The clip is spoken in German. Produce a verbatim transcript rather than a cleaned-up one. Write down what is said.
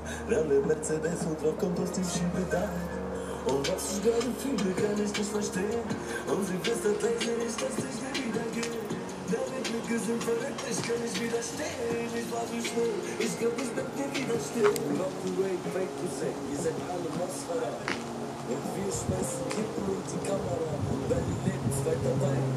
Ralle Mercedes und drauf kommt aus dem Schiebedach. Und was ich gerade fühle, kann ich nicht verstehen. Und sie flüstert leise nicht, dass ich nie wieder gehe. Deine Blicke sind verrückt, ich kann nicht widerstehen. Ich war so schnell, ich glaub, ich bleib nie wieder stehen. Rock the way, fake to say, ihr seid alle Mosfera. Und wir schmeißen Kippen und die Kamera. Dein Leben ist weiter dabei.